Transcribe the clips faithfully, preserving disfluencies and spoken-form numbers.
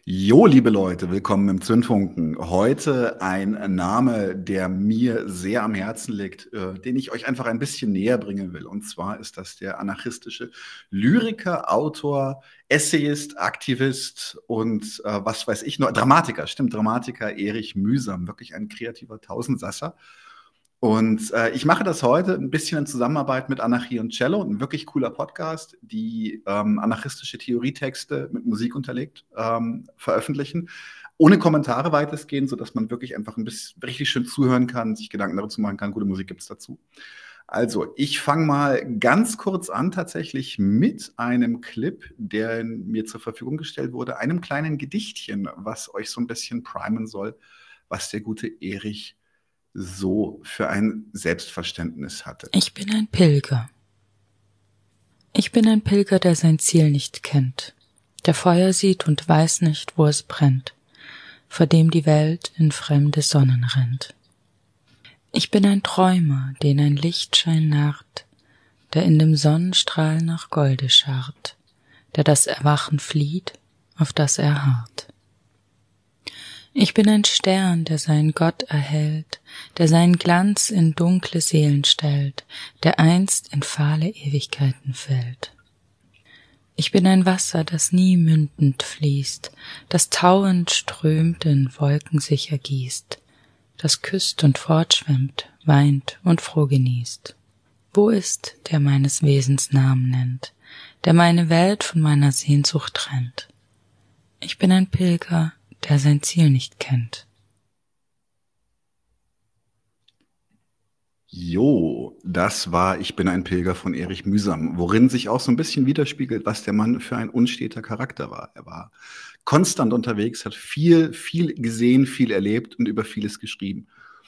Jo, liebe Leute, willkommen im Zündfunken. Heute ein Name, der mir sehr am Herzen liegt, äh, den ich euch einfach ein bisschen näher bringen will. Und zwar ist das der anarchistische Lyriker, Autor, Essayist, Aktivist und äh, was weiß ich noch, Dramatiker, stimmt, Dramatiker Erich Mühsam, wirklich ein kreativer Tausendsasser. Und äh, ich mache das heute ein bisschen in Zusammenarbeit mit Anarchie und Cello, ein wirklich cooler Podcast, die ähm, anarchistische Theorietexte mit Musik unterlegt ähm, veröffentlichen, ohne Kommentare weitestgehend, sodass man wirklich einfach ein bisschen richtig schön zuhören kann, sich Gedanken dazu machen kann, gute Musik gibt es dazu. Also, ich fange mal ganz kurz an, tatsächlich mit einem Clip, der mir zur Verfügung gestellt wurde, einem kleinen Gedichtchen, was euch so ein bisschen primen soll, was der gute Erich so für ein Selbstverständnis hatte. Ich bin ein Pilger. Ich bin ein Pilger, der sein Ziel nicht kennt, der Feuer sieht und weiß nicht, wo es brennt, vor dem die Welt in fremde Sonnen rennt. Ich bin ein Träumer, den ein Lichtschein narrt, der in dem Sonnenstrahl nach Golde scharrt, der das Erwachen flieht, auf das er harrt. Ich bin ein Stern, der seinen Gott erhellt, der seinen Glanz in dunkle Seelen stellt, der einst in fahle Ewigkeiten fällt. Ich bin ein Wasser, das nie mündend fließt, das tauend strömt, in Wolken sich ergießt, das küsst und fortschwemmt, weint und froh genießt. Wo ist, der meines Wesens Namen nennt, der meine Welt von meiner Sehnsucht trennt? Ich bin ein Pilger, der sein Ziel nicht kennt. Jo, das war Ich bin ein Pilger von Erich Mühsam, worin sich auch so ein bisschen widerspiegelt, was der Mann für ein unsteter Charakter war. Er war konstant unterwegs, hat viel, viel gesehen, viel erlebt und über vieles geschrieben.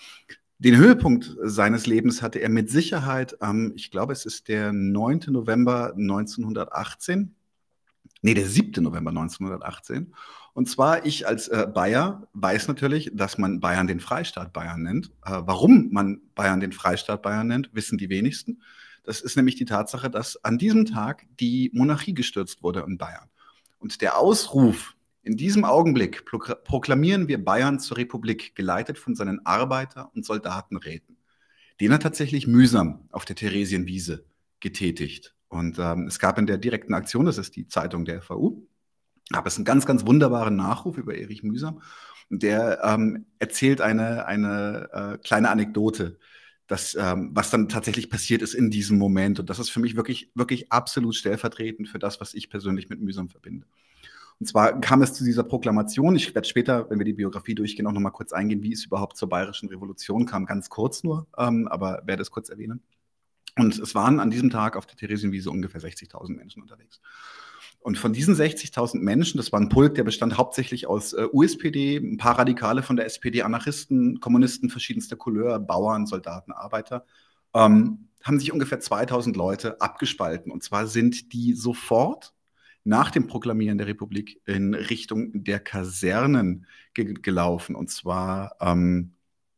Den Höhepunkt seines Lebens hatte er mit Sicherheit am, ich glaube, es ist der neunte November neunzehnhundertachtzehn. Nee, der siebte November neunzehnhundertachtzehn. Und zwar, ich als äh, Bayer weiß natürlich, dass man Bayern den Freistaat Bayern nennt. Äh, warum man Bayern den Freistaat Bayern nennt, wissen die wenigsten. Das ist nämlich die Tatsache, dass an diesem Tag die Monarchie gestürzt wurde in Bayern. Und der Ausruf, in diesem Augenblick proklamieren wir Bayern zur Republik, geleitet von seinen Arbeiter- und Soldatenräten, den hat tatsächlich Mühsam auf der Theresienwiese getätigt. Und ähm, es gab in der direkten Aktion, das ist die Zeitung der F A U, gab es einen ganz, ganz wunderbaren Nachruf über Erich Mühsam. Und der ähm, erzählt eine, eine äh, kleine Anekdote, das, ähm, was dann tatsächlich passiert ist in diesem Moment. Und das ist für mich wirklich, wirklich absolut stellvertretend für das, was ich persönlich mit Mühsam verbinde. Und zwar kam es zu dieser Proklamation. Ich werde später, wenn wir die Biografie durchgehen, auch noch mal kurz eingehen, wie es überhaupt zur Bayerischen Revolution kam. Ganz kurz nur, ähm, aber werde es kurz erwähnen. Und es waren an diesem Tag auf der Theresienwiese ungefähr sechzigtausend Menschen unterwegs. Und von diesen sechzigtausend Menschen, das war ein Pulk, der bestand hauptsächlich aus äh, U S P D, ein paar Radikale von der S P D, Anarchisten, Kommunisten verschiedenster Couleur, Bauern, Soldaten, Arbeiter, ähm, haben sich ungefähr zweitausend Leute abgespalten. Und zwar sind die sofort nach dem Proklamieren der Republik in Richtung der Kasernen ge gelaufen. Und zwar ähm,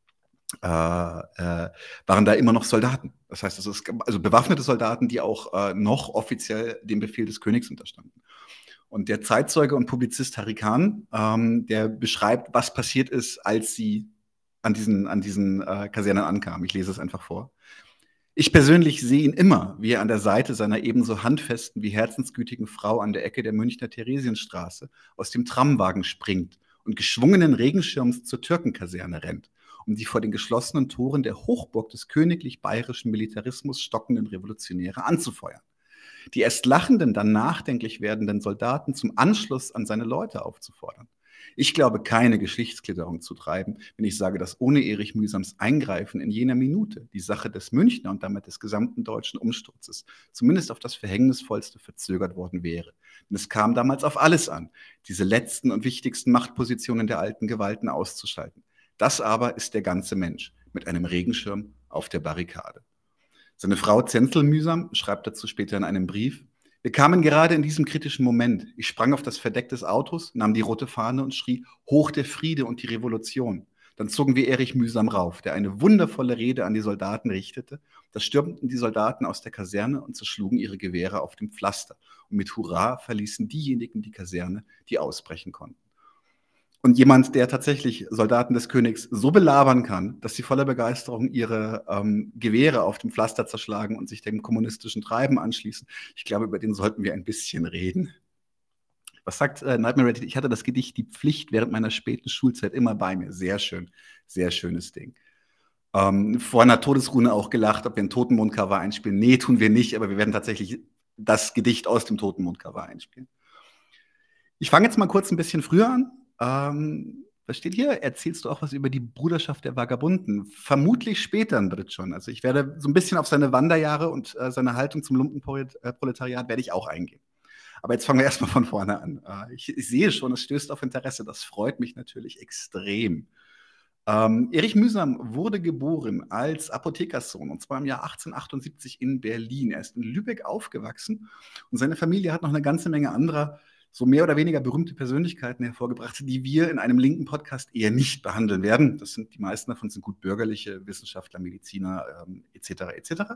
Äh, äh, waren da immer noch Soldaten. Das heißt, es ist also bewaffnete Soldaten, die auch äh, noch offiziell dem Befehl des Königs unterstanden. Und der Zeitzeuge und Publizist Harry Kahn, ähm, der beschreibt, was passiert ist, als sie an diesen, an diesen äh, Kasernen ankamen. Ich lese es einfach vor. Ich persönlich sehe ihn immer, wie er an der Seite seiner ebenso handfesten wie herzensgütigen Frau an der Ecke der Münchner Theresienstraße aus dem Tramwagen springt und geschwungenen Regenschirms zur Türkenkaserne rennt, um die vor den geschlossenen Toren der Hochburg des königlich-bayerischen Militarismus stockenden Revolutionäre anzufeuern. Die erst lachenden, dann nachdenklich werdenden Soldaten zum Anschluss an seine Leute aufzufordern. Ich glaube, keine Geschichtsklitterung zu treiben, wenn ich sage, dass ohne Erich Mühsams Eingreifen in jener Minute die Sache des Münchner und damit des gesamten deutschen Umsturzes zumindest auf das Verhängnisvollste verzögert worden wäre. Denn es kam damals auf alles an, diese letzten und wichtigsten Machtpositionen der alten Gewalten auszuschalten. Das aber ist der ganze Mensch mit einem Regenschirm auf der Barrikade. Seine Frau Zenzel Mühsam schreibt dazu später in einem Brief: Wir kamen gerade in diesem kritischen Moment. Ich sprang auf das Verdeck des Autos, nahm die rote Fahne und schrie: Hoch der Friede und die Revolution. Dann zogen wir Erich Mühsam rauf, der eine wundervolle Rede an die Soldaten richtete. Da stürmten die Soldaten aus der Kaserne und zerschlugen ihre Gewehre auf dem Pflaster. Und mit Hurra verließen diejenigen die Kaserne, die ausbrechen konnten. Und jemand, der tatsächlich Soldaten des Königs so belabern kann, dass sie voller Begeisterung ihre ähm, Gewehre auf dem Pflaster zerschlagen und sich dem kommunistischen Treiben anschließen, ich glaube, über den sollten wir ein bisschen reden. Was sagt äh, Nightmare Reddit? Ich hatte das Gedicht Die Pflicht während meiner späten Schulzeit immer bei mir. Sehr schön, sehr schönes Ding. Ähm, vor einer Todesrune auch gelacht, ob wir ein Totenmond-Cover einspielen. Nee, tun wir nicht, aber wir werden tatsächlich das Gedicht aus dem Totenmond-Cover einspielen. Ich fange jetzt mal kurz ein bisschen früher an. Ähm, was steht hier? Erzählst du auch was über die Bruderschaft der Vagabunden? Vermutlich später in Brit schon. Also ich werde so ein bisschen auf seine Wanderjahre und äh, seine Haltung zum Lumpenproletariat werde ich auch eingehen. Aber jetzt fangen wir erstmal von vorne an. Äh, ich, ich sehe schon, es stößt auf Interesse. Das freut mich natürlich extrem. Ähm, Erich Mühsam wurde geboren als Apothekerssohn, und zwar im Jahr achtzehnhundertachtundsiebzig in Berlin. Er ist in Lübeck aufgewachsen und seine Familie hat noch eine ganze Menge anderer, so mehr oder weniger berühmte Persönlichkeiten hervorgebracht, die wir in einem linken Podcast eher nicht behandeln werden. Das sind, die meisten davon sind gut bürgerliche Wissenschaftler, Mediziner ähm, et cetera et cetera.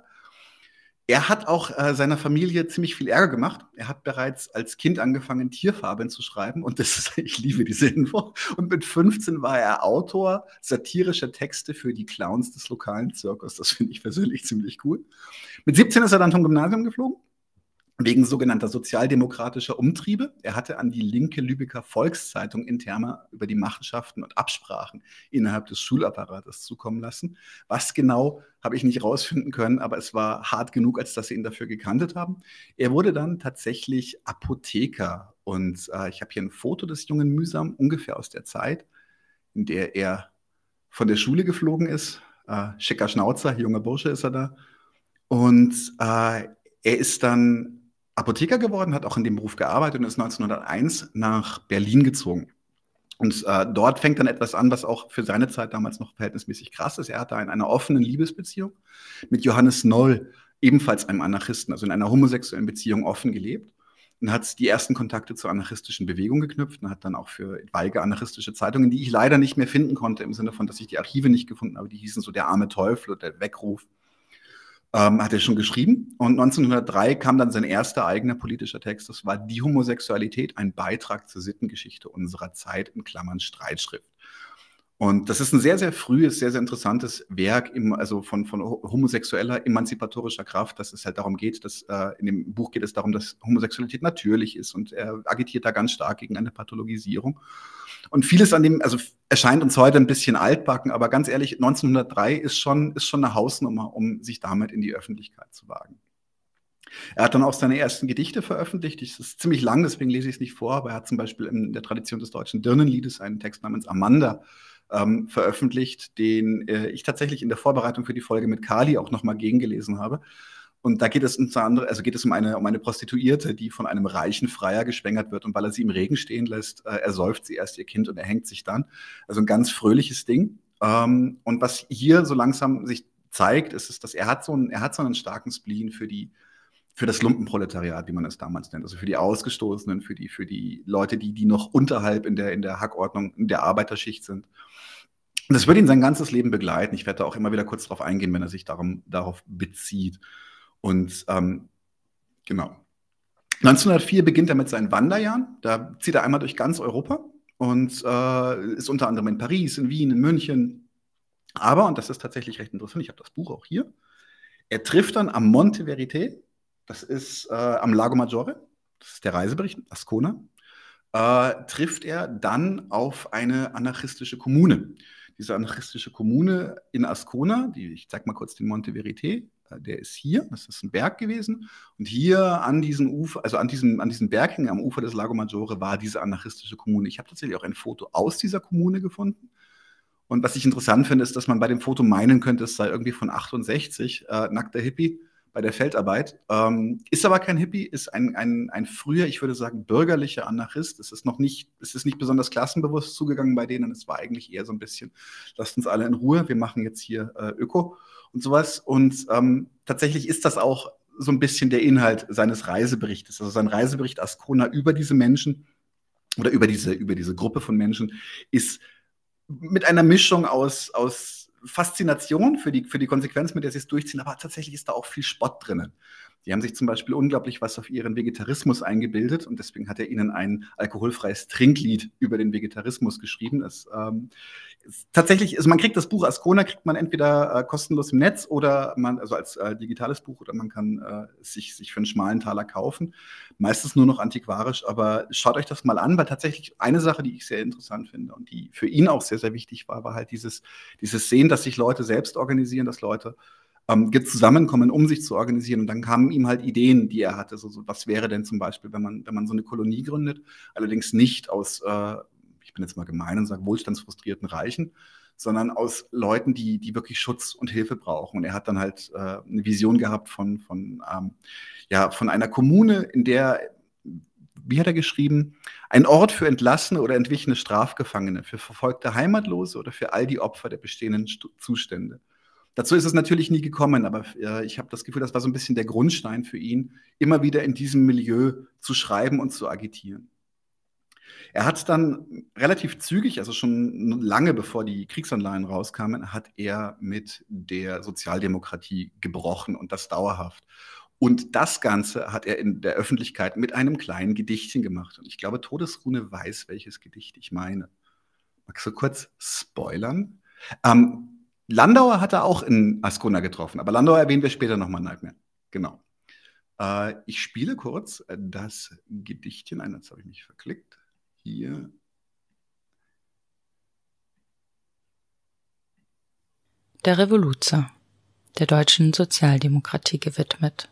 Er hat auch äh, seiner Familie ziemlich viel Ärger gemacht. Er hat bereits als Kind angefangen, Tierfabeln zu schreiben. Und das ist, ich liebe diese Info. Und mit fünfzehn war er Autor satirischer Texte für die Clowns des lokalen Zirkus. Das finde ich persönlich ziemlich cool. Mit siebzehn ist er dann vom Gymnasium geflogen, wegen sogenannter sozialdemokratischer Umtriebe. Er hatte an die linke Lübecker Volkszeitung Interna über die Machenschaften und Absprachen innerhalb des Schulapparates zukommen lassen. Was genau, habe ich nicht rausfinden können, aber es war hart genug, als dass sie ihn dafür gekantet haben. Er wurde dann tatsächlich Apotheker. Und äh, ich habe hier ein Foto des jungen Mühsam, ungefähr aus der Zeit, in der er von der Schule geflogen ist. Äh, schicker Schnauzer, junger Bursche ist er da. Und äh, er ist dann Apotheker geworden, hat auch in dem Beruf gearbeitet und ist neunzehnhunderteins nach Berlin gezogen. Und äh, dort fängt dann etwas an, was auch für seine Zeit damals noch verhältnismäßig krass ist. Er hatte in einer offenen Liebesbeziehung mit Johannes Noll, ebenfalls einem Anarchisten, also in einer homosexuellen Beziehung offen gelebt und hat die ersten Kontakte zur anarchistischen Bewegung geknüpft und hat dann auch für etwaige anarchistische Zeitungen, die ich leider nicht mehr finden konnte, im Sinne von, dass ich die Archive nicht gefunden habe, die hießen so Der arme Teufel oder Der Weckruf, Ähm, hat er schon geschrieben. Und neunzehnhundertdrei kam dann sein erster eigener politischer Text. Das war Die Homosexualität, ein Beitrag zur Sittengeschichte unserer Zeit, in Klammern Streitschrift. Und das ist ein sehr, sehr frühes, sehr, sehr interessantes Werk, im, also von, von homosexueller, emanzipatorischer Kraft, dass es halt darum geht, dass äh, in dem Buch geht es darum, dass Homosexualität natürlich ist, und er agitiert da ganz stark gegen eine Pathologisierung. Und vieles an dem, also erscheint uns heute ein bisschen altbacken, aber ganz ehrlich, neunzehnhundertdrei ist schon, ist schon eine Hausnummer, um sich damit in die Öffentlichkeit zu wagen. Er hat dann auch seine ersten Gedichte veröffentlicht. Das ist ziemlich lang, deswegen lese ich es nicht vor, aber er hat zum Beispiel in der Tradition des deutschen Dirnenliedes einen Text namens Amanda ähm, veröffentlicht, den äh, ich tatsächlich in der Vorbereitung für die Folge mit Kali auch nochmal gegengelesen habe. Und da geht es unter anderem, also geht es um eine, um eine Prostituierte, die von einem reichen Freier geschwängert wird, und weil er sie im Regen stehen lässt, äh, ersäuft sie erst ihr Kind und er hängt sich dann. Also ein ganz fröhliches Ding. Ähm, und was hier so langsam sich zeigt, ist, ist dass er hat so einen, er hat so einen starken Spleen für die für das Lumpenproletariat, wie man es damals nennt, also für die Ausgestoßenen, für die, für die Leute, die, die noch unterhalb in der, in der Hackordnung, in der Arbeiterschicht sind. Und das wird ihn sein ganzes Leben begleiten. Ich werde da auch immer wieder kurz darauf eingehen, wenn er sich darum, darauf bezieht. Und ähm, genau. neunzehnhundertvier beginnt er mit seinen Wanderjahren. Da zieht er einmal durch ganz Europa und äh, ist unter anderem in Paris, in Wien, in München. Aber, und das ist tatsächlich recht interessant, ich habe das Buch auch hier, er trifft dann am Monte Verité, das ist äh, am Lago Maggiore, das ist der Reisebericht, Ascona, äh, trifft er dann auf eine anarchistische Kommune. Diese anarchistische Kommune in Ascona, die, ich zeige mal kurz den Monte Verité, äh, der ist hier, das ist ein Berg gewesen. Und hier an diesem Ufer, also an diesem, an diesem Berghängen am Ufer des Lago Maggiore war diese anarchistische Kommune. Ich habe tatsächlich auch ein Foto aus dieser Kommune gefunden. Und was ich interessant finde, ist, dass man bei dem Foto meinen könnte, es sei irgendwie von achtundsechzig, äh, nackter Hippie bei der Feldarbeit. Ähm, ist aber kein Hippie, ist ein, ein, ein früher, ich würde sagen, bürgerlicher Anarchist. Es ist noch nicht, es ist nicht besonders klassenbewusst zugegangen bei denen. Es war eigentlich eher so ein bisschen, lasst uns alle in Ruhe, wir machen jetzt hier äh, Öko und sowas. Und ähm, tatsächlich ist das auch so ein bisschen der Inhalt seines Reiseberichtes. Also sein Reisebericht Ascona über diese Menschen oder über diese, über diese Gruppe von Menschen ist mit einer Mischung aus, aus Faszination für die, für die Konsequenz, mit der sie es durchziehen, aber tatsächlich ist da auch viel Spott drinnen. Die haben sich zum Beispiel unglaublich was auf ihren Vegetarismus eingebildet und deswegen hat er ihnen ein alkoholfreies Trinklied über den Vegetarismus geschrieben. Das, ähm, ist tatsächlich, also man kriegt das Buch Ascona, kriegt man entweder äh, kostenlos im Netz oder man, also als äh, digitales Buch, oder man kann äh, sich, sich für einen schmalen Taler kaufen. Meistens nur noch antiquarisch, aber schaut euch das mal an, weil tatsächlich eine Sache, die ich sehr interessant finde und die für ihn auch sehr, sehr wichtig war, war halt dieses, dieses Sehen, dass sich Leute selbst organisieren, dass Leute ähm, zusammenkommen, um sich zu organisieren. Und dann kamen ihm halt Ideen, die er hatte. So, so, was wäre denn zum Beispiel, wenn man, wenn man so eine Kolonie gründet, allerdings nicht aus, äh, ich bin jetzt mal gemein und sage, wohlstandsfrustrierten Reichen, sondern aus Leuten, die, die wirklich Schutz und Hilfe brauchen. Und er hat dann halt äh, eine Vision gehabt von, von, ähm, ja, von einer Kommune, in der, wie hat er geschrieben, ein Ort für entlassene oder entwichene Strafgefangene, für verfolgte Heimatlose oder für all die Opfer der bestehenden Stu- Zustände. Dazu ist es natürlich nie gekommen, aber äh, ich habe das Gefühl, das war so ein bisschen der Grundstein für ihn, immer wieder in diesem Milieu zu schreiben und zu agitieren. Er hat dann relativ zügig, also schon lange bevor die Kriegsanleihen rauskamen, hat er mit der Sozialdemokratie gebrochen und das dauerhaft. Und das Ganze hat er in der Öffentlichkeit mit einem kleinen Gedichtchen gemacht. Und ich glaube, Todesrune weiß, welches Gedicht ich meine. Magst du kurz spoilern? Ähm, Landauer hat er auch in Ascona getroffen, aber Landauer erwähnen wir später nochmal, Nightmare. Genau. Äh, ich spiele kurz das Gedichtchen ein, jetzt habe ich mich verklickt. Hier. Der Revoluzer, der deutschen Sozialdemokratie gewidmet.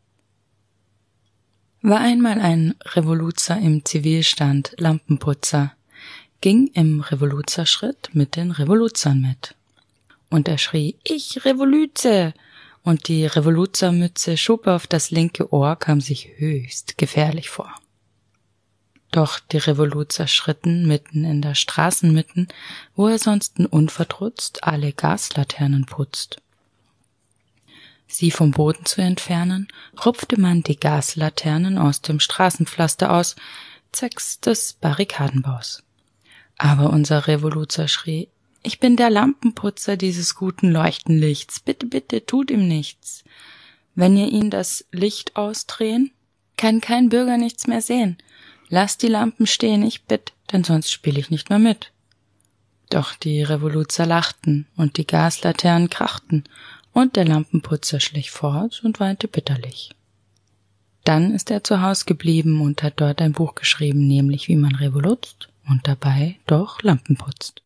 War einmal ein Revoluzer im Zivilstand, Lampenputzer, ging im Revoluzerschritt mit den Revoluzern mit. Und er schrie, ich Revoluze! Und die Revoluzermütze schob auf das linke Ohr, kam sich höchst gefährlich vor. Doch die Revoluzer schritten mitten in der Straßenmitten, wo er sonst unverdrutzt alle Gaslaternen putzt. Sie vom Boden zu entfernen, rupfte man die Gaslaternen aus dem Straßenpflaster aus, zwecks des Barrikadenbaus. Aber unser Revoluzer schrie, ich bin der Lampenputzer dieses guten Leuchtenlichts, bitte, bitte, tut ihm nichts. Wenn ihr ihn das Licht ausdrehen, kann kein Bürger nichts mehr sehen. Lasst die Lampen stehen, ich bitt, denn sonst spiel ich nicht mehr mit. Doch die Revoluzer lachten und die Gaslaternen krachten und der Lampenputzer schlich fort und weinte bitterlich. Dann ist er zu Haus geblieben und hat dort ein Buch geschrieben, nämlich wie man revoluzt und dabei doch Lampen putzt.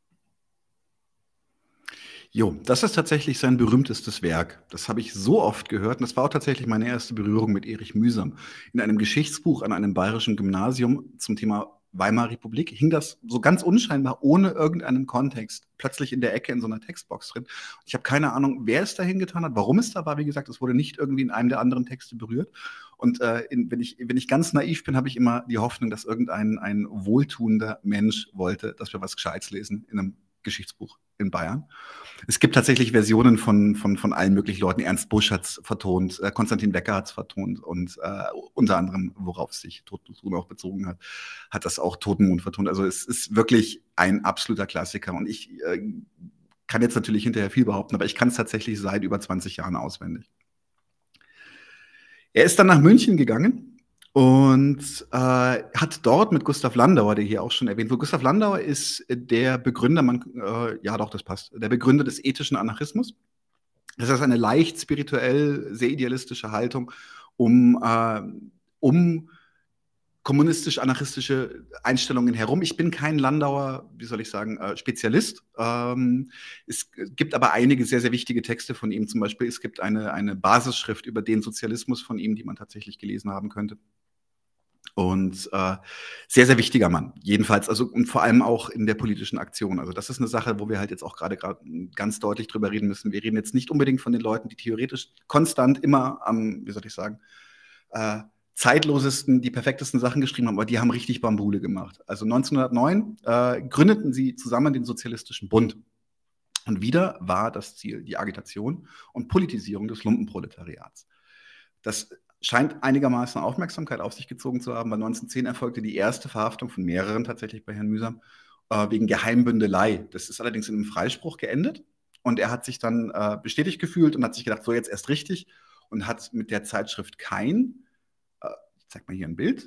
Jo, das ist tatsächlich sein berühmtestes Werk. Das habe ich so oft gehört und das war auch tatsächlich meine erste Berührung mit Erich Mühsam. In einem Geschichtsbuch an einem bayerischen Gymnasium zum Thema Weimarer Republik hing das so ganz unscheinbar, ohne irgendeinen Kontext, plötzlich in der Ecke in so einer Textbox drin. Ich habe keine Ahnung, wer es da hingetan hat, warum es da war. Wie gesagt, es wurde nicht irgendwie in einem der anderen Texte berührt. Und äh, in, wenn, ich, wenn ich ganz naiv bin, habe ich immer die Hoffnung, dass irgendein ein wohltuender Mensch wollte, dass wir was Gescheites lesen in einem Geschichtsbuch in Bayern. Es gibt tatsächlich Versionen von, von, von allen möglichen Leuten. Ernst Busch hat es vertont, äh, Konstantin Wecker hat es vertont und äh, unter anderem, worauf sich Totenmond auch bezogen hat, hat das auch Totenmond vertont. Also es ist wirklich ein absoluter Klassiker und ich äh, kann jetzt natürlich hinterher viel behaupten, aber ich kann es tatsächlich seit über zwanzig Jahren auswendig. Er ist dann nach München gegangen und äh, hat dort mit Gustav Landauer, der hier auch schon erwähnt wurde, Gustav Landauer ist der Begründer, man, äh, ja doch, das passt, der Begründer des ethischen Anarchismus. Das ist eine leicht spirituell, sehr idealistische Haltung, um, äh, um kommunistisch-anarchistische Einstellungen herum. Ich bin kein Landauer, wie soll ich sagen, äh, Spezialist. Ähm, es gibt aber einige sehr, sehr wichtige Texte von ihm. Zum Beispiel, es gibt eine, eine Basisschrift über den Sozialismus von ihm, die man tatsächlich gelesen haben könnte. Und äh, sehr, sehr wichtiger Mann, jedenfalls, also und vor allem auch in der politischen Aktion. Also das ist eine Sache, wo wir halt jetzt auch gerade ganz deutlich drüber reden müssen. Wir reden jetzt nicht unbedingt von den Leuten, die theoretisch konstant immer am, wie soll ich sagen, äh, zeitlosesten, die perfektesten Sachen geschrieben haben, aber die haben richtig Bambule gemacht. Also neunzehnhundertneun äh, gründeten sie zusammen den Sozialistischen Bund. Und wieder war das Ziel die Agitation und Politisierung des Lumpenproletariats. Das scheint einigermaßen Aufmerksamkeit auf sich gezogen zu haben, weil neunzehnhundertzehn erfolgte die erste Verhaftung von mehreren tatsächlich bei Herrn Mühsam äh, wegen Geheimbündelei. Das ist allerdings in einem Freispruch geendet und er hat sich dann äh, bestätigt gefühlt und hat sich gedacht, so jetzt erst richtig und hat mit der Zeitschrift Kein, äh, ich zeig mal hier ein Bild,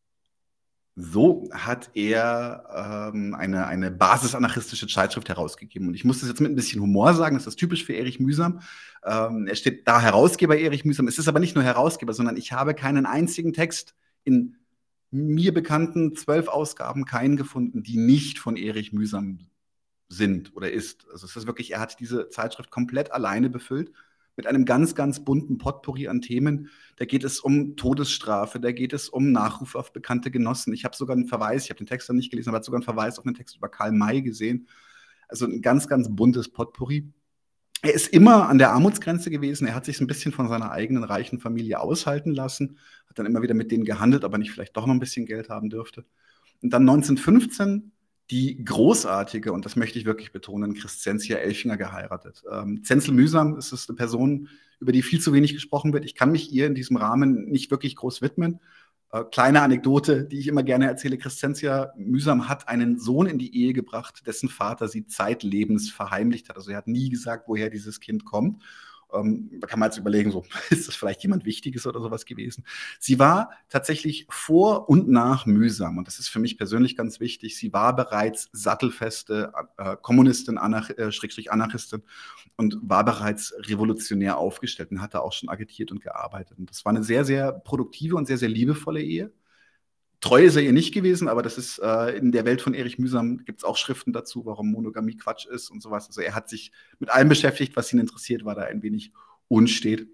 so hat er ähm, eine, eine basisanarchistische Zeitschrift herausgegeben. Und ich muss das jetzt mit ein bisschen Humor sagen, das ist typisch für Erich Mühsam. Ähm, er steht da Herausgeber Erich Mühsam. Es ist aber nicht nur Herausgeber, sondern ich habe keinen einzigen Text in mir bekannten zwölf Ausgaben keinen gefunden, die nicht von Erich Mühsam sind oder ist. Also es ist wirklich, er hat diese Zeitschrift komplett alleine befüllt mit einem ganz, ganz bunten Potpourri an Themen. Da geht es um Todesstrafe, da geht es um Nachrufe auf bekannte Genossen. Ich habe sogar einen Verweis, ich habe den Text dann nicht gelesen, aber sogar einen Verweis auf einen Text über Karl May gesehen. Also ein ganz, ganz buntes Potpourri. Er ist immer an der Armutsgrenze gewesen. Er hat sich ein bisschen von seiner eigenen reichen Familie aushalten lassen, hat dann immer wieder mit denen gehandelt, aber nicht vielleicht doch noch ein bisschen Geld haben dürfte. Und dann neunzehnhundertfünfzehn die großartige, und das möchte ich wirklich betonen, Crescentia Elchinger geheiratet. Ähm, Zenzel Mühsam ist es eine Person, über die viel zu wenig gesprochen wird. Ich kann mich ihr in diesem Rahmen nicht wirklich groß widmen. Äh, kleine Anekdote, die ich immer gerne erzähle. Crescentia Mühsam hat einen Sohn in die Ehe gebracht, dessen Vater sie zeitlebens verheimlicht hat. Also er hat nie gesagt, woher dieses Kind kommt. Ähm, da kann man jetzt überlegen, so, ist das vielleicht jemand Wichtiges oder sowas gewesen? Sie war tatsächlich vor und nach Mühsam, und das ist für mich persönlich ganz wichtig, sie war bereits sattelfeste äh, Kommunistin, Anarch äh, Schrägstrich Anarchistin und war bereits revolutionär aufgestellt und hatte auch schon agitiert und gearbeitet. Und das war eine sehr, sehr produktive und sehr, sehr liebevolle Ehe. Treu ist er ihr nicht gewesen, aber das ist äh, in der Welt von Erich Mühsam, gibt es auch Schriften dazu, warum Monogamie Quatsch ist und sowas. Also er hat sich mit allem beschäftigt, was ihn interessiert, war da ein wenig unstet.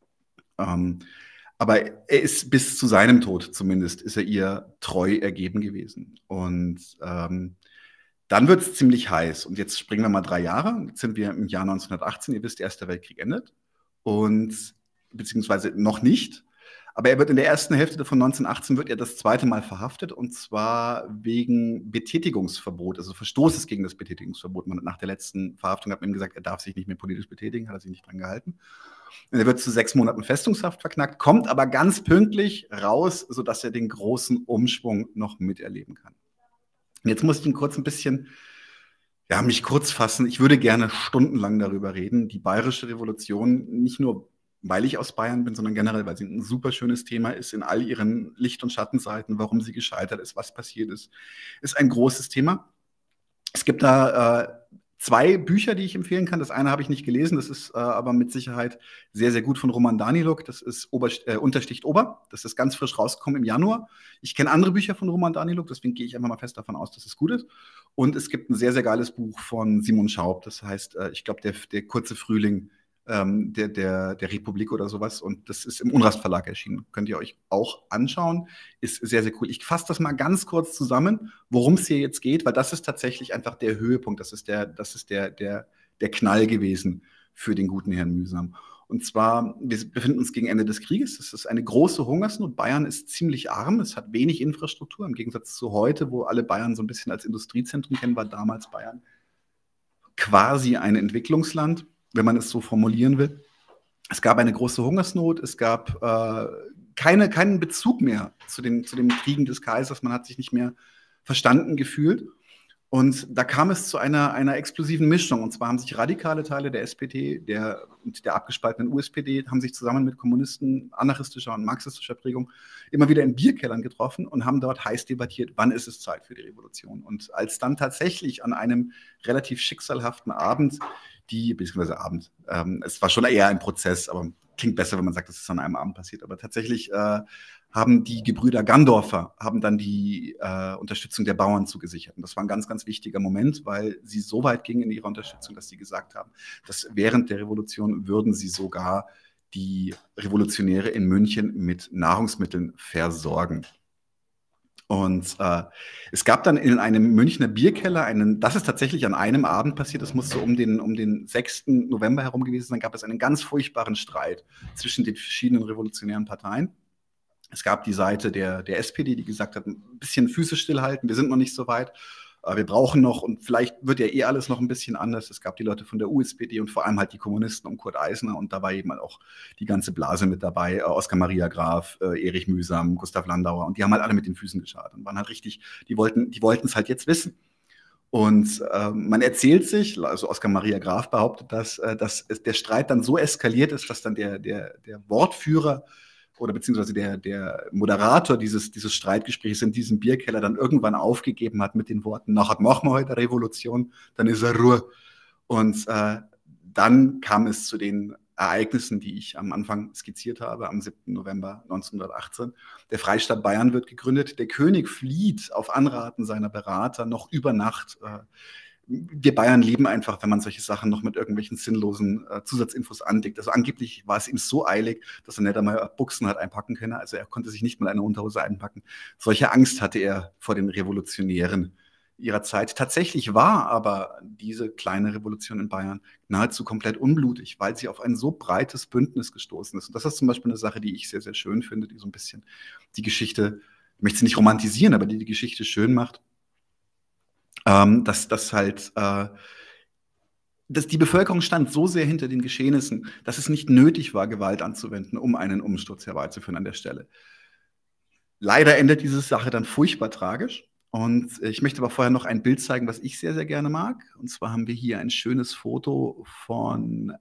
Ähm, aber er ist bis zu seinem Tod zumindest, ist er ihr treu ergeben gewesen. Und ähm, dann wird es ziemlich heiß. Und jetzt springen wir mal drei Jahre. Jetzt sind wir im Jahr neunzehnhundertachtzehn. Ihr wisst, der Erste Weltkrieg endet. Und beziehungsweise noch nicht. Aber er wird in der ersten Hälfte von neunzehnhundertachtzehn wird er das zweite Mal verhaftet, und zwar wegen Betätigungsverbot, also Verstoßes gegen das Betätigungsverbot. Man hat nach der letzten Verhaftung hat man ihm gesagt, er darf sich nicht mehr politisch betätigen, hat er sich nicht dran gehalten. Und er wird zu sechs Monaten Festungshaft verknackt, kommt aber ganz pünktlich raus, sodass er den großen Umschwung noch miterleben kann. Und jetzt muss ich ihn kurz ein bisschen, ja, mich kurz fassen. Ich würde gerne stundenlang darüber reden. Die Bayerische Revolution, nicht nur weil ich aus Bayern bin, sondern generell, weil sie ein super schönes Thema ist in all ihren Licht- und Schattenseiten, warum sie gescheitert ist, was passiert ist, ist ein großes Thema. Es gibt da äh, zwei Bücher, die ich empfehlen kann. Das eine habe ich nicht gelesen, das ist äh, aber mit Sicherheit sehr, sehr gut, von Roman Daniluk. Das ist Ober, äh, Untersticht Ober. Das ist ganz frisch rausgekommen im Januar. Ich kenne andere Bücher von Roman Daniluk, deswegen gehe ich einfach mal fest davon aus, dass es gut ist. Und es gibt ein sehr, sehr geiles Buch von Simon Schaub. Das heißt, äh, ich glaube, der, der kurze Frühling ähm, der, der, der Republik oder sowas. Und das ist im Unrast Verlag erschienen. Könnt ihr euch auch anschauen. Ist sehr, sehr cool. Ich fasse das mal ganz kurz zusammen, worum es hier jetzt geht, weil das ist tatsächlich einfach der Höhepunkt. Das ist der, das ist der, der, der Knall gewesen für den guten Herrn Mühsam. Und zwar, wir befinden uns gegen Ende des Krieges. Es ist eine große Hungersnot. Bayern ist ziemlich arm. Es hat wenig Infrastruktur. Im Gegensatz zu heute, wo alle Bayern so ein bisschen als Industriezentrum kennen, war damals Bayern quasi ein Entwicklungsland, wenn man es so formulieren will. Es gab eine große Hungersnot. Es gab äh, keine, keinen Bezug mehr zu den, zu den Kriegen des Kaisers. Man hat sich nicht mehr verstanden gefühlt. Und da kam es zu einer, einer explosiven Mischung. Und zwar haben sich radikale Teile der S P D der, und der abgespaltenen U S P D haben sich zusammen mit Kommunisten anarchistischer und marxistischer Prägung immer wieder in Bierkellern getroffen und haben dort heiß debattiert, wann ist es Zeit für die Revolution. Und als dann tatsächlich an einem relativ schicksalhaften Abend die, beziehungsweise Abend, ähm, es war schon eher ein Prozess, aber klingt besser, wenn man sagt, das ist an einem Abend passiert. Aber tatsächlich äh, haben die Gebrüder Gandorfer haben dann die äh, Unterstützung der Bauern zugesichert. Und das war ein ganz, ganz wichtiger Moment, weil sie so weit gingen in ihrer Unterstützung, dass sie gesagt haben, dass während der Revolution würden sie sogar die Revolutionäre in München mit Nahrungsmitteln versorgen. Und äh, es gab dann in einem Münchner Bierkeller einen, das ist tatsächlich an einem Abend passiert, das muss so um den, um den sechsten November herum gewesen sein, gab es einen ganz furchtbaren Streit zwischen den verschiedenen revolutionären Parteien. Es gab die Seite der, der S P D, die gesagt hat, ein bisschen Füße stillhalten, wir sind noch nicht so weit, äh, wir brauchen noch, und vielleicht wird ja eh alles noch ein bisschen anders. Es gab die Leute von der U S P D und vor allem halt die Kommunisten um Kurt Eisner, und da war eben auch die ganze Blase mit dabei, äh, Oskar Maria Graf, äh, Erich Mühsam, Gustav Landauer, und die haben halt alle mit den Füßen geschadet und waren halt richtig, die wollten die wollten es halt jetzt wissen. Und äh, man erzählt sich, also Oskar Maria Graf behauptet das, äh, dass es, der Streit dann so eskaliert ist, dass dann der, der, der Wortführer oder beziehungsweise der, der Moderator dieses, dieses Streitgesprächs in diesem Bierkeller dann irgendwann aufgegeben hat mit den Worten, nachher machen wir heute Revolution, dann ist er Ruhe. Und äh, dann kam es zu den Ereignissen, die ich am Anfang skizziert habe, am siebten November neunzehnhundertachtzehn. Der Freistaat Bayern wird gegründet. Der König flieht auf Anraten seiner Berater noch über Nacht. Wir Bayern lieben einfach, wenn man solche Sachen noch mit irgendwelchen sinnlosen äh, Zusatzinfos andickt. Also angeblich war es ihm so eilig, dass er nicht einmal Buchsen hat einpacken können. Also er konnte sich nicht mal eine Unterhose einpacken. Solche Angst hatte er vor den Revolutionären ihrer Zeit. Tatsächlich war aber diese kleine Revolution in Bayern nahezu komplett unblutig, weil sie auf ein so breites Bündnis gestoßen ist. Und das ist zum Beispiel eine Sache, die ich sehr, sehr schön finde, die so ein bisschen die Geschichte, ich möchte sie nicht romantisieren, aber die die Geschichte schön macht, ähm, dass das halt, äh, dass die Bevölkerung stand so sehr hinter den Geschehnissen, dass es nicht nötig war, Gewalt anzuwenden, um einen Umsturz herbeizuführen an der Stelle. Leider endet diese Sache dann furchtbar tragisch. Und ich möchte aber vorher noch ein Bild zeigen, was ich sehr, sehr gerne mag. Und zwar haben wir hier ein schönes Foto von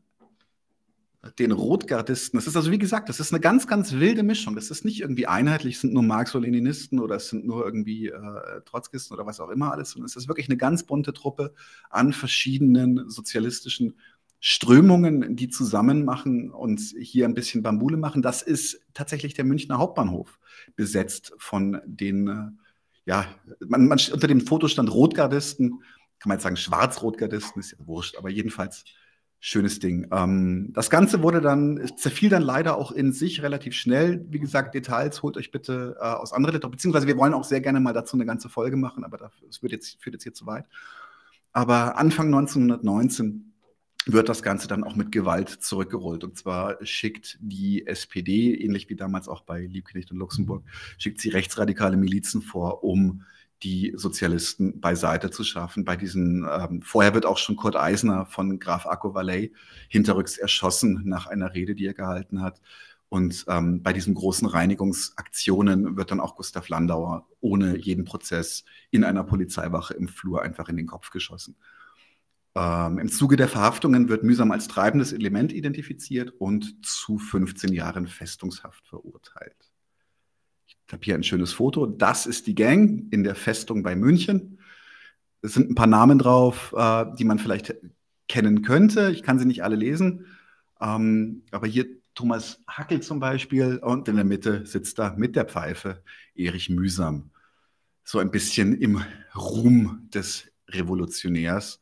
den Rotgardisten. Das ist also, wie gesagt, das ist eine ganz, ganz wilde Mischung. Das ist nicht irgendwie einheitlich, es sind nur Marx-Leninisten oder es sind nur irgendwie äh, Trotzkisten oder was auch immer alles, sondern es ist wirklich eine ganz bunte Truppe an verschiedenen sozialistischen Strömungen, die zusammen machen und hier ein bisschen Bambule machen. Das ist tatsächlich der Münchner Hauptbahnhof, besetzt von den äh, ja, man, man, unter dem Foto stand Rotgardisten, kann man jetzt sagen Schwarz-Rotgardisten, ist ja wurscht, aber jedenfalls schönes Ding. Ähm, das Ganze wurde dann, zerfiel dann leider auch in sich relativ schnell. Wie gesagt, Details holt euch bitte äh, aus anderen Literatur, beziehungsweise wir wollen auch sehr gerne mal dazu eine ganze Folge machen, aber das wird jetzt, führt jetzt hier zu weit. Aber Anfang neunzehnhundertneunzehn wird das Ganze dann auch mit Gewalt zurückgerollt. Und zwar schickt die S P D, ähnlich wie damals auch bei Liebknecht und Luxemburg, schickt sie rechtsradikale Milizen vor, um die Sozialisten beiseite zu schaffen. Bei diesen, ähm, vorher wird auch schon Kurt Eisner von Graf Acco Valley hinterrücks erschossen nach einer Rede, die er gehalten hat. Und ähm, bei diesen großen Reinigungsaktionen wird dann auch Gustav Landauer ohne jeden Prozess in einer Polizeiwache im Flur einfach in den Kopf geschossen. Ähm, Im Zuge der Verhaftungen wird Mühsam als treibendes Element identifiziert und zu fünfzehn Jahren Festungshaft verurteilt. Ich habe hier ein schönes Foto. Das ist die Gang in der Festung bei München. Es sind ein paar Namen drauf, äh, die man vielleicht kennen könnte. Ich kann sie nicht alle lesen. Ähm, aber hier Thomas Hackel zum Beispiel. Und in der Mitte sitzt da mit der Pfeife Erich Mühsam. So ein bisschen im Ruhm des Revolutionärs.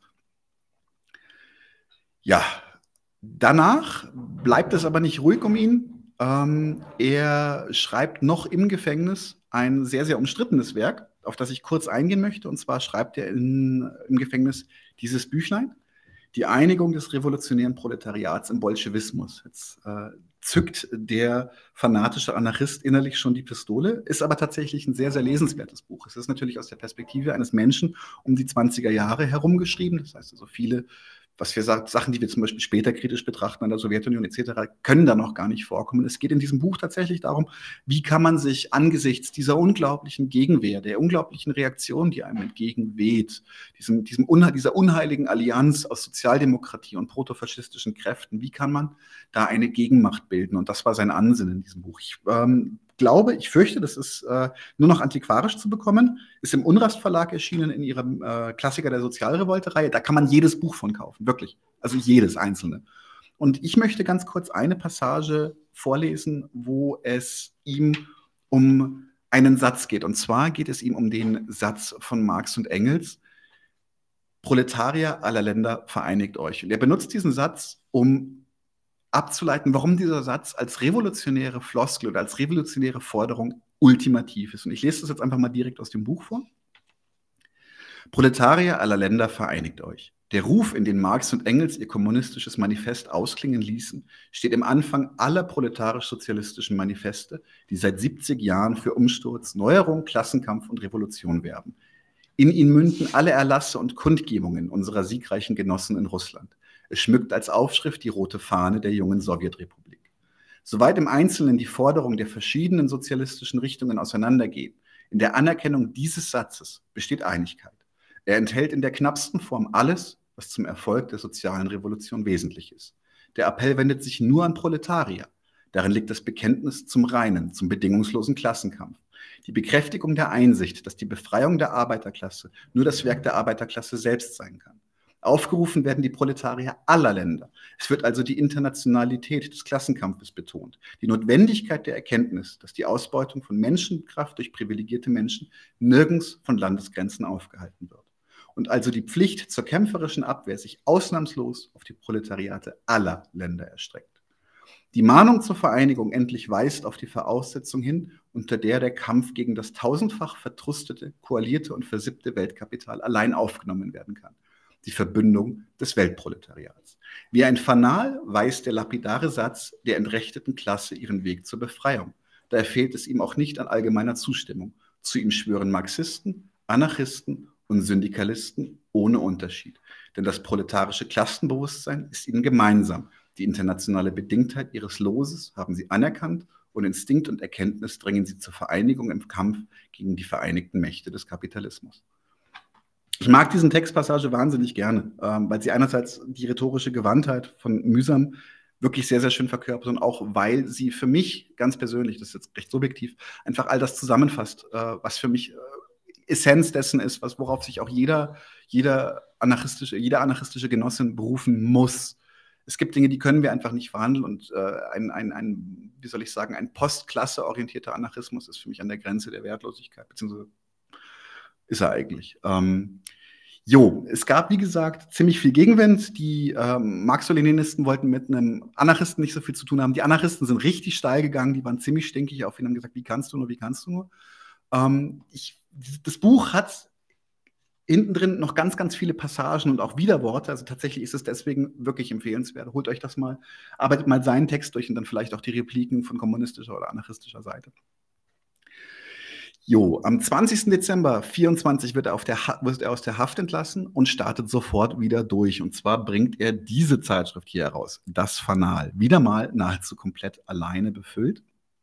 Ja, danach bleibt es aber nicht ruhig um ihn. Ähm, er schreibt noch im Gefängnis ein sehr, sehr umstrittenes Werk, auf das ich kurz eingehen möchte. Und zwar schreibt er in, im Gefängnis dieses Büchlein, Die Einigung des revolutionären Proletariats im Bolschewismus. Jetzt äh, zückt der fanatische Anarchist innerlich schon die Pistole, ist aber tatsächlich ein sehr, sehr lesenswertes Buch. Es ist natürlich aus der Perspektive eines Menschen um die zwanziger Jahre herum geschrieben. Das heißt also viele was wir sagen, Sachen, die wir zum Beispiel später kritisch betrachten an der Sowjetunion et cetera, können da noch gar nicht vorkommen. Es geht in diesem Buch tatsächlich darum, wie kann man sich angesichts dieser unglaublichen Gegenwehr, der unglaublichen Reaktion, die einem entgegenweht, diesem, diesem unha dieser unheiligen Allianz aus Sozialdemokratie und protofaschistischen Kräften, wie kann man da eine Gegenmacht bilden? Und das war sein Ansinnen in diesem Buch. Ich ähm, glaube, ich fürchte, das ist äh, nur noch antiquarisch zu bekommen, ist im Unrast Verlag erschienen in ihrem äh, Klassiker der Sozialrevolte-Reihe. Da kann man jedes Buch von kaufen, wirklich. Also jedes einzelne. Und ich möchte ganz kurz eine Passage vorlesen, wo es ihm um einen Satz geht. Und zwar geht es ihm um den Satz von Marx und Engels: Proletarier aller Länder, vereinigt euch. Und er benutzt diesen Satz, um abzuleiten, warum dieser Satz als revolutionäre Floskel oder als revolutionäre Forderung ultimativ ist. Und ich lese das jetzt einfach mal direkt aus dem Buch vor. Proletarier aller Länder, vereinigt euch. Der Ruf, in den Marx und Engels ihr kommunistisches Manifest ausklingen ließen, steht im Anfang aller proletarisch-sozialistischen Manifeste, die seit siebzig Jahren für Umsturz, Neuerung, Klassenkampf und Revolution werben. In ihn münden alle Erlasse und Kundgebungen unserer siegreichen Genossen in Russland. Es schmückt als Aufschrift die rote Fahne der jungen Sowjetrepublik. Soweit im Einzelnen die Forderungen der verschiedenen sozialistischen Richtungen auseinandergehen, in der Anerkennung dieses Satzes besteht Einigkeit. Er enthält in der knappsten Form alles, was zum Erfolg der sozialen Revolution wesentlich ist. Der Appell wendet sich nur an Proletarier. Darin liegt das Bekenntnis zum reinen, zum bedingungslosen Klassenkampf. Die Bekräftigung der Einsicht, dass die Befreiung der Arbeiterklasse nur das Werk der Arbeiterklasse selbst sein kann. Aufgerufen werden die Proletarier aller Länder. Es wird also die Internationalität des Klassenkampfes betont, die Notwendigkeit der Erkenntnis, dass die Ausbeutung von Menschenkraft durch privilegierte Menschen nirgends von Landesgrenzen aufgehalten wird. Und also die Pflicht zur kämpferischen Abwehr sich ausnahmslos auf die Proletariate aller Länder erstreckt. Die Mahnung zur Vereinigung endlich weist auf die Voraussetzung hin, unter der der Kampf gegen das tausendfach vertrustete, koalierte und versippte Weltkapital allein aufgenommen werden kann. Die Verbündung des Weltproletariats. Wie ein Fanal weist der lapidare Satz der entrechteten Klasse ihren Weg zur Befreiung. Daher fehlt es ihm auch nicht an allgemeiner Zustimmung. Zu ihm schwören Marxisten, Anarchisten und Syndikalisten ohne Unterschied. Denn das proletarische Klassenbewusstsein ist ihnen gemeinsam. Die internationale Bedingtheit ihres Loses haben sie anerkannt und Instinkt und Erkenntnis drängen sie zur Vereinigung im Kampf gegen die vereinigten Mächte des Kapitalismus. Ich mag diesen Textpassage wahnsinnig gerne, ähm, weil sie einerseits die rhetorische Gewandtheit von Mühsam wirklich sehr, sehr schön verkörpert und auch, weil sie für mich ganz persönlich, das ist jetzt recht subjektiv, einfach all das zusammenfasst, äh, was für mich äh, Essenz dessen ist, was, worauf sich auch jeder, jeder anarchistische, jede anarchistische Genossin berufen muss. Es gibt Dinge, die können wir einfach nicht verhandeln und äh, ein, ein, ein, wie soll ich sagen, ein postklasse-orientierter Anarchismus ist für mich an der Grenze der Wertlosigkeit, beziehungsweise ist er eigentlich. Ähm, jo, es gab, wie gesagt, ziemlich viel Gegenwind. Die ähm, Marx-Leninisten wollten mit einem Anarchisten nicht so viel zu tun haben. Die Anarchisten sind richtig steil gegangen, die waren ziemlich stinkig auf ihn und haben gesagt, wie kannst du nur, wie kannst du nur? Ähm, ich, das Buch hat hinten drin noch ganz, ganz viele Passagen und auch Widerworte. Also tatsächlich ist es deswegen wirklich empfehlenswert. Holt euch das mal, arbeitet mal seinen Text durch und dann vielleicht auch die Repliken von kommunistischer oder anarchistischer Seite. Jo, am zwanzigsten Dezember vierundzwanzig wird er, auf der wird er aus der Haft entlassen und startet sofort wieder durch. Und zwar bringt er diese Zeitschrift hier heraus, Das Fanal, wieder mal nahezu komplett alleine befüllt.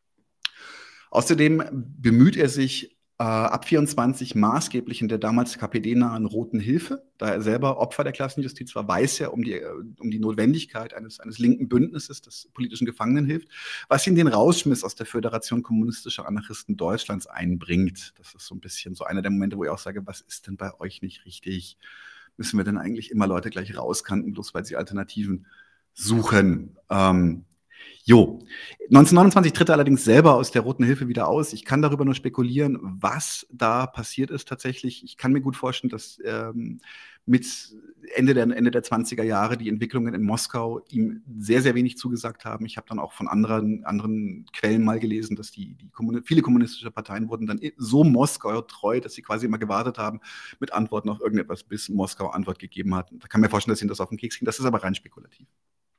Außerdem bemüht er sich äh, ab vierundzwanzig maßgeblich in der damals K P D-nahen Roten Hilfe. Da er selber Opfer der Klassenjustiz war, weiß er um die, um die Notwendigkeit eines, eines linken Bündnisses, das politischen Gefangenen hilft, was ihn den Rausschmiss aus der Föderation kommunistischer Anarchisten Deutschlands einbringt. Das ist so ein bisschen so einer der Momente, wo ich auch sage, was ist denn bei euch nicht richtig? Müssen wir denn eigentlich immer Leute gleich rauskanten, bloß weil sie Alternativen suchen? Ähm, Jo, neunzehnhundertneunundzwanzig tritt er allerdings selber aus der Roten Hilfe wieder aus. Ich kann darüber nur spekulieren, was da passiert ist tatsächlich. Ich kann mir gut vorstellen, dass ähm, mit Ende der, Ende der zwanziger Jahre die Entwicklungen in Moskau ihm sehr, sehr wenig zugesagt haben. Ich habe dann auch von anderen, anderen Quellen mal gelesen, dass die, die Kommun- viele kommunistische Parteien wurden dann so Moskau treu, dass sie quasi immer gewartet haben mit Antworten auf irgendetwas, bis Moskau Antwort gegeben hat. Da kann man mir vorstellen, dass ihnen das auf den Keks ging. Das ist aber rein spekulativ.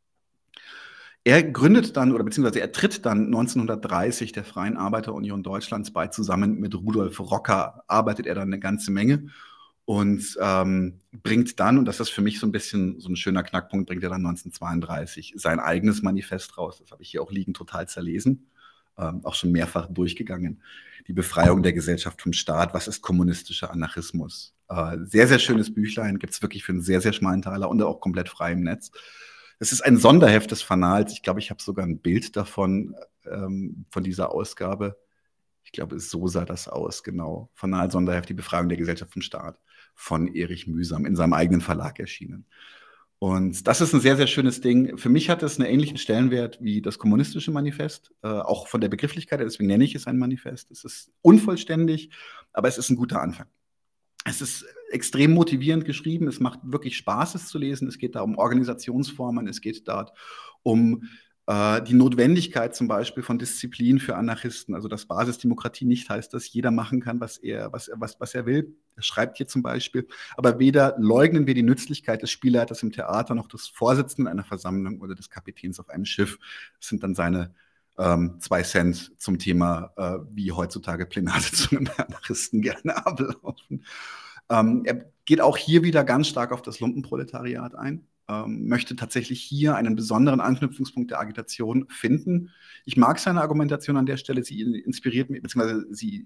Er gründet dann, oder beziehungsweise er tritt dann neunzehnhundertdreißig der Freien Arbeiterunion Deutschlands bei. Zusammen mit Rudolf Rocker arbeitet er dann eine ganze Menge und ähm, bringt dann, und das ist für mich so ein bisschen so ein schöner Knackpunkt, bringt er dann neunzehnhundertzweiunddreißig sein eigenes Manifest raus. Das habe ich hier auch liegen total zerlesen, ähm, auch schon mehrfach durchgegangen. Die Befreiung der Gesellschaft vom Staat. Was ist kommunistischer Anarchismus? Äh, sehr, sehr schönes Büchlein, gibt es wirklich für einen sehr, sehr schmalen Taler und auch komplett frei im Netz. Es ist ein Sonderheft des Fanals. Ich glaube, ich habe sogar ein Bild davon, ähm, von dieser Ausgabe. Ich glaube, so sah das aus, genau. Fanal-Sonderheft, die Befragung der Gesellschaft vom Staat von Erich Mühsam, in seinem eigenen Verlag erschienen. Und das ist ein sehr, sehr schönes Ding. Für mich hat es einen ähnlichen Stellenwert wie das kommunistische Manifest, äh, auch von der Begrifflichkeit, deswegen nenne ich es ein Manifest. Es ist unvollständig, aber es ist ein guter Anfang. Es ist extrem motivierend geschrieben. Es macht wirklich Spaß, es zu lesen. Es geht da um Organisationsformen. Es geht da um äh, die Notwendigkeit zum Beispiel von Disziplin für Anarchisten. Also, dass Basisdemokratie nicht heißt, dass jeder machen kann, was er, was er, was, was er will. Er schreibt hier zum Beispiel. Aber weder leugnen wir die Nützlichkeit des Spielleiters im Theater noch des Vorsitzenden einer Versammlung oder des Kapitäns auf einem Schiff. Das sind dann seine Ähm, zwei Cent zum Thema, äh, wie heutzutage Plenarsitzungen bei Anarchisten gerne ablaufen. Ähm, er geht auch hier wieder ganz stark auf das Lumpenproletariat ein, ähm, möchte tatsächlich hier einen besonderen Anknüpfungspunkt der Agitation finden. Ich mag seine Argumentation an der Stelle, sie inspiriert mich, beziehungsweise sie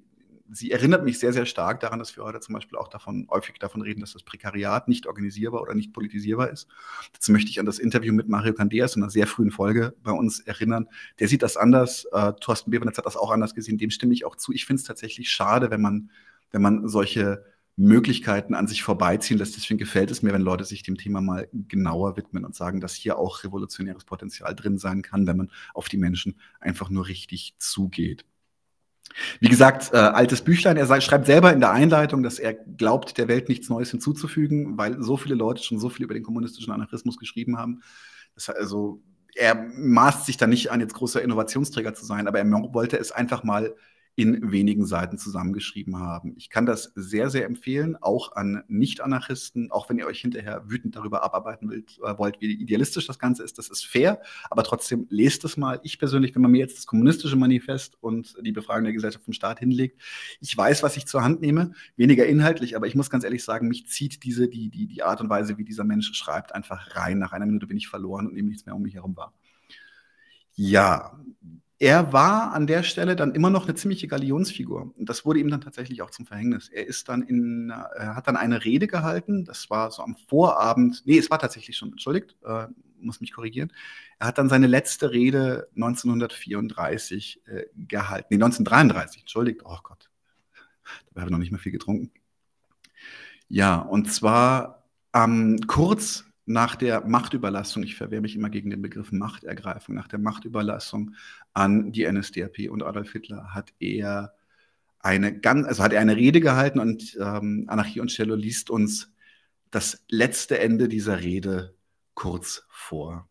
sie erinnert mich sehr, sehr stark daran, dass wir heute zum Beispiel auch davon, häufig davon reden, dass das Prekariat nicht organisierbar oder nicht politisierbar ist. Dazu möchte ich an das Interview mit Mario Candeas in einer sehr frühen Folge bei uns erinnern. Der sieht das anders. Äh, Thorsten Bebenitz hat das auch anders gesehen. Dem stimme ich auch zu. Ich finde es tatsächlich schade, wenn man, wenn man solche Möglichkeiten an sich vorbeiziehen lässt. Deswegen gefällt es mir, wenn Leute sich dem Thema mal genauer widmen und sagen, dass hier auch revolutionäres Potenzial drin sein kann, wenn man auf die Menschen einfach nur richtig zugeht. Wie gesagt, äh, altes Büchlein. Er sagt, schreibt selber in der Einleitung, dass er glaubt, der Welt nichts Neues hinzuzufügen, weil so viele Leute schon so viel über den kommunistischen Anarchismus geschrieben haben. Das, also, er maßt sich da nicht an, jetzt großer Innovationsträger zu sein, aber er wollte es einfach mal in wenigen Seiten zusammengeschrieben haben. Ich kann das sehr, sehr empfehlen, auch an Nicht-Anarchisten, auch wenn ihr euch hinterher wütend darüber abarbeiten wollt, äh, wollt, wie idealistisch das Ganze ist. Das ist fair, aber trotzdem lest es mal. Ich persönlich, wenn man mir jetzt das kommunistische Manifest und die Befragung der Gesellschaft vom Staat hinlegt, ich weiß, was ich zur Hand nehme, weniger inhaltlich, aber ich muss ganz ehrlich sagen, mich zieht diese, die, die, die Art und Weise, wie dieser Mensch schreibt, einfach rein. Nach einer Minute bin ich verloren und nehme nichts mehr um mich herum wahr. Ja, er war an der Stelle dann immer noch eine ziemliche Galionsfigur. Und das wurde ihm dann tatsächlich auch zum Verhängnis. Er ist dann in, er hat dann eine Rede gehalten. Das war so am Vorabend. Nee, es war tatsächlich schon, entschuldigt, äh, muss mich korrigieren. Er hat dann seine letzte Rede neunzehnhundertvierunddreißig äh, gehalten. Nee, neunzehnhundertdreiunddreißig, entschuldigt. Oh Gott, da habe ich noch nicht mehr viel getrunken. Ja, und zwar ähm, kurz nach der Machtüberlassung, ich verwehre mich immer gegen den Begriff Machtergreifung, nach der Machtüberlassung an die N S D A P und Adolf Hitler hat er eine ganz, also hat er eine Rede gehalten und ähm, Anarchie und Cello liest uns das letzte Ende dieser Rede kurz vor.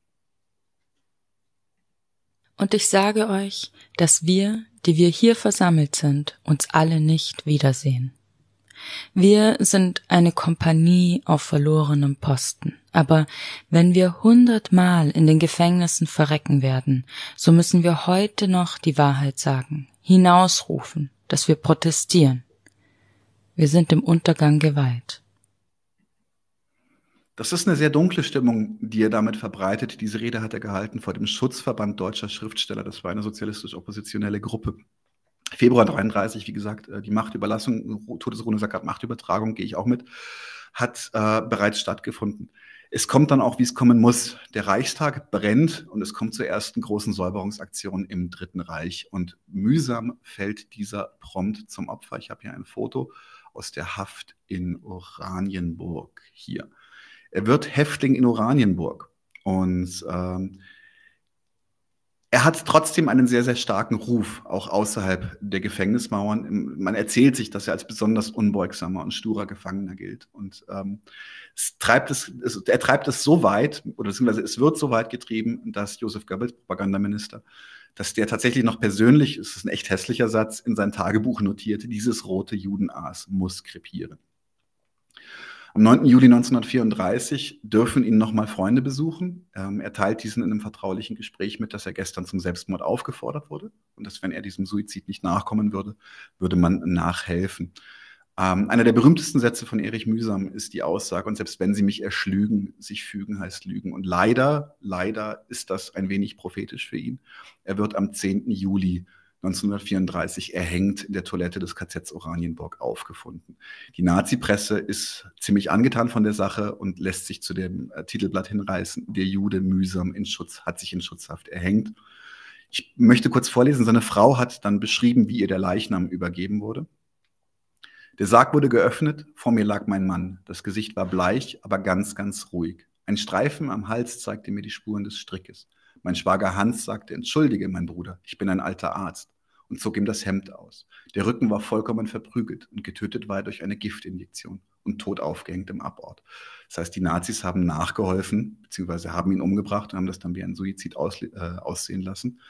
Und ich sage euch, dass wir, die wir hier versammelt sind, uns alle nicht wiedersehen. Wir sind eine Kompanie auf verlorenem Posten. Aber wenn wir hundertmal in den Gefängnissen verrecken werden, so müssen wir heute noch die Wahrheit sagen, hinausrufen, dass wir protestieren. Wir sind dem Untergang geweiht. Das ist eine sehr dunkle Stimmung, die er damit verbreitet. Diese Rede hat er gehalten vor dem Schutzverband deutscher Schriftsteller. Das war eine sozialistisch-oppositionelle Gruppe. Februar dreiunddreißig, wie gesagt, die Machtüberlassung, Todesruhne-Sackert, Machtübertragung, gehe ich auch mit, hat äh, bereits stattgefunden. Es kommt dann auch, wie es kommen muss. Der Reichstag brennt und es kommt zur ersten großen Säuberungsaktion im Dritten Reich. Und mühsam fällt dieser prompt zum Opfer. Ich habe hier ein Foto aus der Haft in Oranienburg hier. Er wird Häftling in Oranienburg und ähm, er hat trotzdem einen sehr, sehr starken Ruf, auch außerhalb der Gefängnismauern. Man erzählt sich, dass er als besonders unbeugsamer und sturer Gefangener gilt. Und ähm, es treibt es, es, er treibt es so weit, oder beziehungsweise es wird so weit getrieben, dass Joseph Goebbels, Propagandaminister, dass der tatsächlich noch persönlich, es ist ein echt hässlicher Satz, in sein Tagebuch notierte, dieses rote Judenaas muss krepieren. Am neunten Juli neunzehnhundertvierunddreißig dürfen ihn nochmal Freunde besuchen. Ähm, er teilt diesen in einem vertraulichen Gespräch mit, dass er gestern zum Selbstmord aufgefordert wurde und dass, wenn er diesem Suizid nicht nachkommen würde, würde man nachhelfen. Ähm, einer der berühmtesten Sätze von Erich Mühsam ist die Aussage, und selbst wenn sie mich erschlügen, sich fügen heißt lügen. Und leider, leider ist das ein wenig prophetisch für ihn. Er wird am zehnten Juli neunzehnhundertvierunddreißig erhängt in der Toilette des K Zs Oranienburg aufgefunden. Die Nazi-Presse ist ziemlich angetan von der Sache und lässt sich zu dem äh, Titelblatt hinreißen, der Jude Mühsam in Schutz, hat sich in Schutzhaft erhängt. Ich möchte kurz vorlesen, seine Frau hat dann beschrieben, wie ihr der Leichnam übergeben wurde. Der Sarg wurde geöffnet, vor mir lag mein Mann. Das Gesicht war bleich, aber ganz, ganz ruhig. Ein Streifen am Hals zeigte mir die Spuren des Strickes. Mein Schwager Hans sagte, entschuldige, mein Bruder, ich bin ein alter Arzt, und zog ihm das Hemd aus. Der Rücken war vollkommen verprügelt und getötet war er durch eine Giftinjektion und tot aufgehängt im Abort. Das heißt, die Nazis haben nachgeholfen, beziehungsweise haben ihn umgebracht und haben das dann wie ein Suizid aus, äh, aussehen lassen.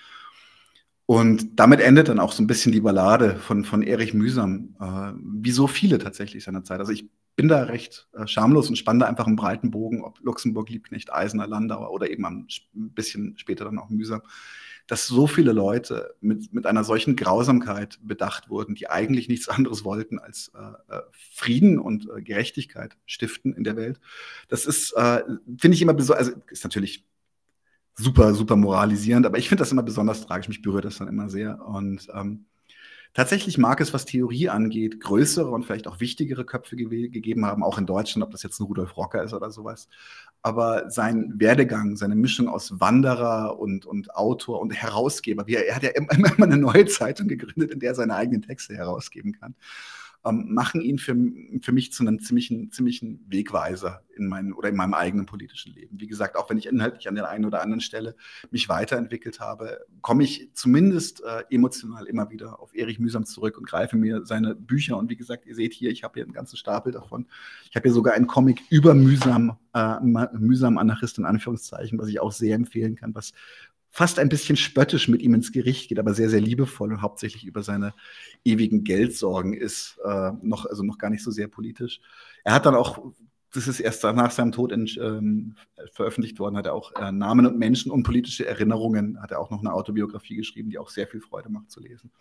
Und damit endet dann auch so ein bisschen die Ballade von, von Erich Mühsam, äh, wie so viele tatsächlich seiner Zeit. Also ich bin da recht äh, schamlos und spanne da einfach einen breiten Bogen, ob Luxemburg, Liebknecht, Eisener, Landauer oder eben ein bisschen später dann auch Mühsam, dass so viele Leute mit, mit einer solchen Grausamkeit bedacht wurden, die eigentlich nichts anderes wollten als äh, Frieden und äh, Gerechtigkeit stiften in der Welt. Das ist, äh, finde ich immer besonders, also ist natürlich super, super moralisierend, aber ich finde das immer besonders tragisch, mich berührt das dann immer sehr. Und ähm, Tatsächlich mag es, was Theorie angeht, größere und vielleicht auch wichtigere Köpfe ge- gegeben haben, auch in Deutschland, ob das jetzt ein Rudolf Rocker ist oder sowas. Aber sein Werdegang, seine Mischung aus Wanderer und, und Autor und Herausgeber, wie er, er hat ja immer, immer eine neue Zeitung gegründet, in der er seine eigenen Texte herausgeben kann, ähm, machen ihn für, für mich zu einem ziemlichen, ziemlichen Wegweiser in meinem oder in meinem eigenen politischen Leben. Wie gesagt, auch wenn ich inhaltlich an der einen oder anderen Stelle mich weiterentwickelt habe, komme ich zumindest äh, emotional immer wieder auf Erich Mühsam zurück und greife mir seine Bücher. Und wie gesagt, ihr seht hier, ich habe hier einen ganzen Stapel davon. Ich habe hier sogar einen Comic über Mühsam, äh, Mühsam Anarchist in Anführungszeichen, was ich auch sehr empfehlen kann, was fast ein bisschen spöttisch mit ihm ins Gericht geht, aber sehr, sehr liebevoll und hauptsächlich über seine ewigen Geldsorgen ist, äh, noch, also noch gar nicht so sehr politisch. Er hat dann auch, das ist erst nach seinem Tod in, ähm, veröffentlicht worden, hat er auch äh, Namen und Menschen und politische Erinnerungen, hat er auch noch eine Autobiografie geschrieben, die auch sehr viel Freude macht zu lesen.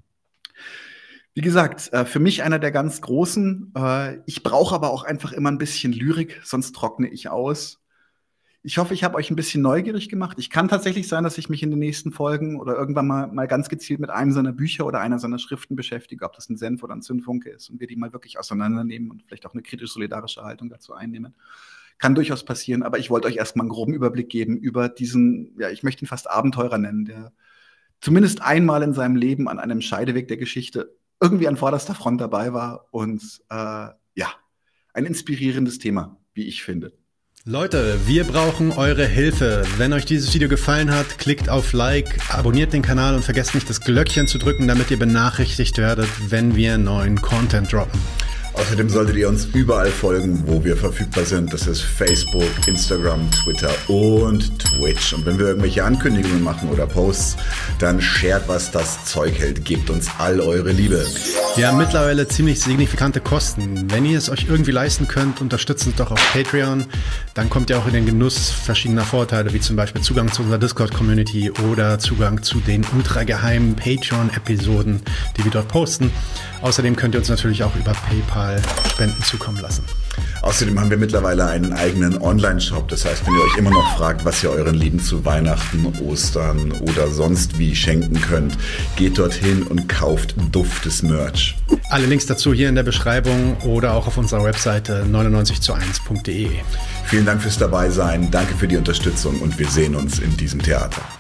Wie gesagt, äh, für mich einer der ganz Großen. Äh, ich brauche aber auch einfach immer ein bisschen Lyrik, sonst trockne ich aus. Ich hoffe, ich habe euch ein bisschen neugierig gemacht. Ich kann tatsächlich sein, dass ich mich in den nächsten Folgen oder irgendwann mal, mal ganz gezielt mit einem seiner Bücher oder einer seiner Schriften beschäftige, ob das ein Senf oder ein Zündfunke ist und wir die mal wirklich auseinandernehmen und vielleicht auch eine kritisch-solidarische Haltung dazu einnehmen. Kann durchaus passieren, aber ich wollte euch erstmal einen groben Überblick geben über diesen, ja, ich möchte ihn fast Abenteurer nennen, der zumindest einmal in seinem Leben an einem Scheideweg der Geschichte irgendwie an vorderster Front dabei war und äh, ja, ein inspirierendes Thema, wie ich finde. Leute, wir brauchen eure Hilfe. Wenn euch dieses Video gefallen hat, klickt auf Like, abonniert den Kanal und vergesst nicht das Glöckchen zu drücken, damit ihr benachrichtigt werdet, wenn wir neuen Content droppen. Außerdem solltet ihr uns überall folgen, wo wir verfügbar sind. Das ist Facebook, Instagram, Twitter und Twitch. Und wenn wir irgendwelche Ankündigungen machen oder Posts, dann shared, was das Zeug hält. Gebt uns all eure Liebe. Wir haben mittlerweile ziemlich signifikante Kosten. Wenn ihr es euch irgendwie leisten könnt, unterstützt uns doch auf Patreon. Dann kommt ihr auch in den Genuss verschiedener Vorteile, wie zum Beispiel Zugang zu unserer Discord-Community oder Zugang zu den ultrageheimen Patreon-Episoden, die wir dort posten. Außerdem könnt ihr uns natürlich auch über PayPal Spenden zukommen lassen. Außerdem haben wir mittlerweile einen eigenen Online-Shop. Das heißt, wenn ihr euch immer noch fragt, was ihr euren Lieben zu Weihnachten, Ostern oder sonst wie schenken könnt, geht dorthin und kauft duftes Merch. Alle Links dazu hier in der Beschreibung oder auch auf unserer Webseite neunundneunzig zu eins punkt de. Vielen Dank fürs Dabeisein, danke für die Unterstützung und wir sehen uns in diesem Theater.